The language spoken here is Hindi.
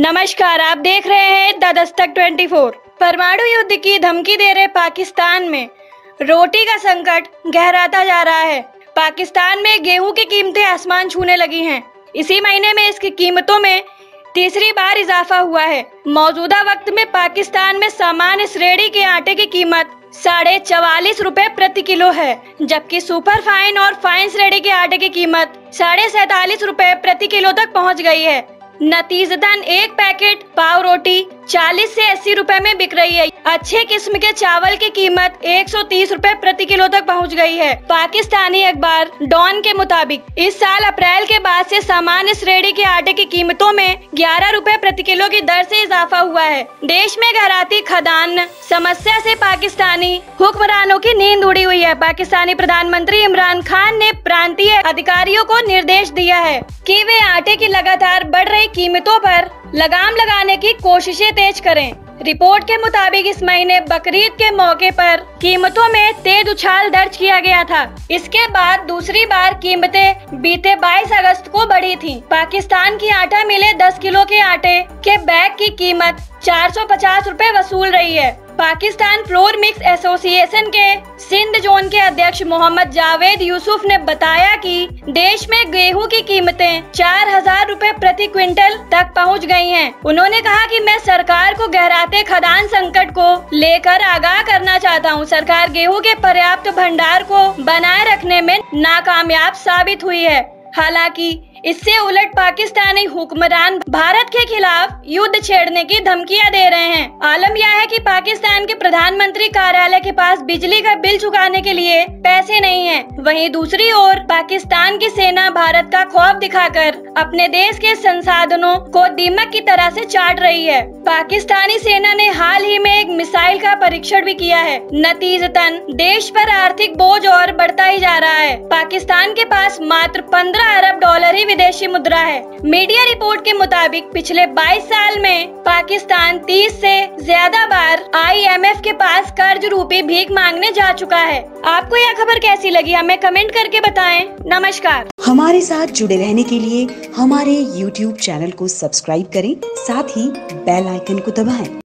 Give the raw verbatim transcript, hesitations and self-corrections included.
नमस्कार, आप देख रहे हैं द दस्तक चौबीस। परमाणु युद्ध की धमकी दे रहे पाकिस्तान में रोटी का संकट गहराता जा रहा है। पाकिस्तान में गेहूं की कीमतें आसमान छूने लगी हैं। इसी महीने में इसकी कीमतों में तीसरी बार इजाफा हुआ है। मौजूदा वक्त में पाकिस्तान में सामान्य श्रेणी के आटे की कीमत साढ़े चवालीस रुपए प्रति किलो है, जबकि सुपर फाइन और फाइन श्रेणी के आटे की कीमत साढ़े सैतालीस रुपए प्रति किलो तक पहुंच गई है। नतीजतन एक पैकेट पाव रोटी चालीस से अस्सी रुपए में बिक रही है। अच्छे किस्म के चावल की कीमत एक सौ तीस रुपए प्रति किलो तक पहुंच गई है। पाकिस्तानी अखबार डॉन के मुताबिक इस साल अप्रैल के बाद से सामान्य श्रेणी के आटे की कीमतों में ग्यारह रुपए प्रति किलो की दर से इजाफा हुआ है। देश में गहराती खाद्यान्न समस्या से पाकिस्तानी हुक्मरानों की नींद उड़ी हुई है। पाकिस्तानी प्रधानमंत्री इमरान खान ने प्रांतीय अधिकारियों को निर्देश दिया है कि वे आटे की लगातार बढ़ रही कीमतों पर लगाम लगाने की कोशिशें तेज करें। रिपोर्ट के मुताबिक इस महीने बकरीद के मौके पर कीमतों में तेज उछाल दर्ज किया गया था। इसके बाद दूसरी बार कीमतें बीते बाईस अगस्त को बढ़ी थीं। पाकिस्तान की आटा मिलें दस किलो के आटे के बैग की कीमत चार सौ पचास रुपए वसूल रही है। पाकिस्तान फ्लोर मिक्स एसोसिएशन के सिंध जोन के अध्यक्ष मोहम्मद जावेद यूसुफ ने बताया कि देश में गेहूं की कीमतें चार हजार रुपए प्रति क्विंटल तक पहुंच गई हैं। उन्होंने कहा कि मैं सरकार को गहराते खाद्यान्न संकट को लेकर आगाह करना चाहता हूं। सरकार गेहूं के पर्याप्त भंडार को बनाए रखने में नाकामयाब साबित हुई है। हालांकि इससे उलट पाकिस्तानी हुक्मरान भारत के खिलाफ युद्ध छेड़ने की धमकियां दे रहे हैं। आलम यह है कि पाकिस्तान के प्रधानमंत्री कार्यालय के पास बिजली का बिल चुकाने के लिए पैसे नहीं हैं। वहीं दूसरी ओर पाकिस्तान की सेना भारत का खौफ दिखाकर अपने देश के संसाधनों को दीमक की तरह से चाट रही है। पाकिस्तानी सेना ने हाल ही में एक मिसाइल का परीक्षण भी किया है। नतीजतन देश पर आर्थिक बोझ और बढ़ता ही जा रहा है। पाकिस्तान के पास मात्र पंद्रह अरब डॉलर ही विदेशी मुद्रा है। मीडिया रिपोर्ट के मुताबिक पिछले बाईस साल में पाकिस्तान तीस से ज्यादा बार आई एम एफ के पास कर्ज रूपी भीख मांगने जा चुका है। आपको यह खबर कैसी लगी, हमें कमेंट करके बताएं। नमस्कार। हमारे साथ जुड़े रहने के लिए हमारे यूट्यूब चैनल को सब्सक्राइब करें, साथ ही बेल आइकन को दबाएं।